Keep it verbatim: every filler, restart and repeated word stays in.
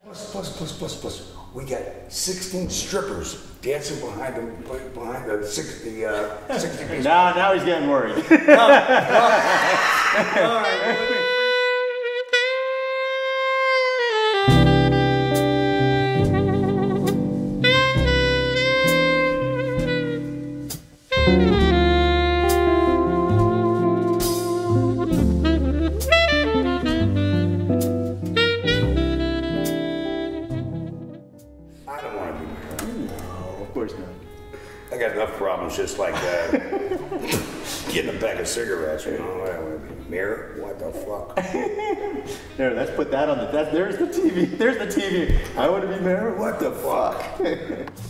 Plus, plus, plus, plus, plus. We got sixteen strippers dancing behind them, behind the sixty, uh, sixty piece. Now, now he's getting worried. No, no. All right. I don't want to be married. No, of course not. I got enough problems just like uh, getting a pack of cigarettes, you know. I want to be married? What the fuck? There, let's put that on the, that, there's the T V, there's the T V. I want to be married? What the fuck?